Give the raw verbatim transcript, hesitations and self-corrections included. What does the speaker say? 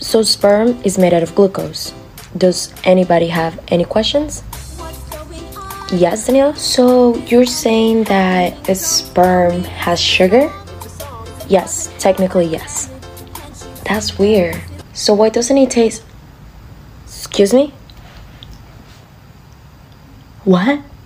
So sperm is made out of glucose. Does anybody have any questions? Yes, Danielle? So you're saying that a sperm has sugar? Yes, technically yes. That's weird. So why doesn't it taste... Excuse me? What?